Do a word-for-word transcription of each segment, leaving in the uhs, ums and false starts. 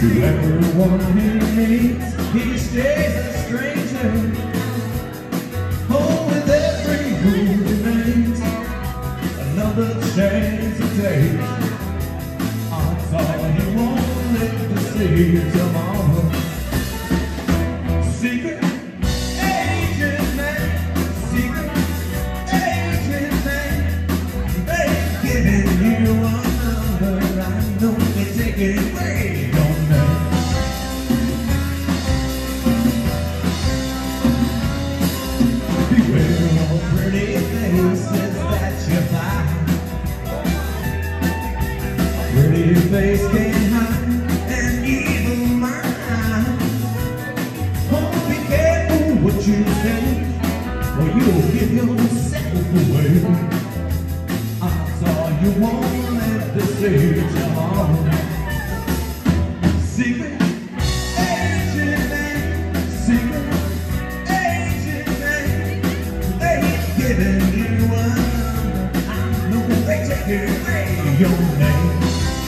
To everyone he meets, he stays a stranger. Oh, with every move he makes, another chance to take. Odds are he won't live to see tomorrow. Secret agent man, secret agent man, they've given you a number. I know they take it away on me. Beware of pretty faces that you find. A pretty face can't hide an evil mind. Oh, be careful what you say, or you'll give yourself away. Odds are you won't live to see tomorrow. Secret agent man, secret agent man, they've given you a number. I know they take away your name.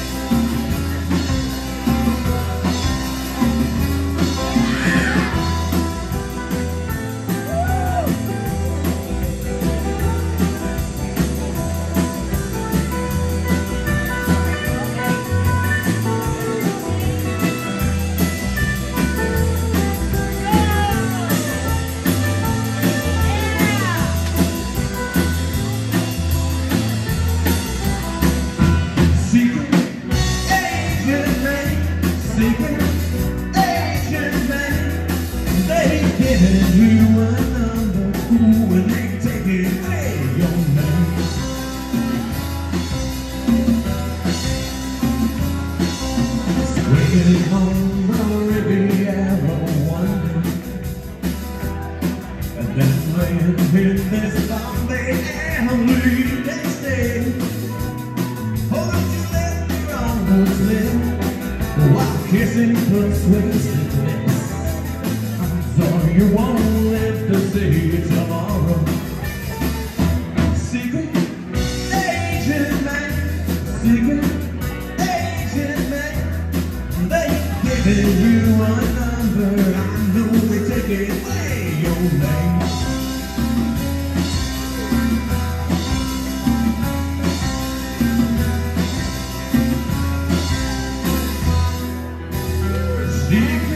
Secret agent man, they've given you a number. Ooh, and they take away your name. Swinging on the Riviera one day, and then laying in this Bombay alley next day. Oh, don't you let me wrong what's live while kissing persuasiveness. I'm sorry you won't live to see tomorrow. Secret agent man, secret agent man, they've given you a number. I know they take away your name. Secret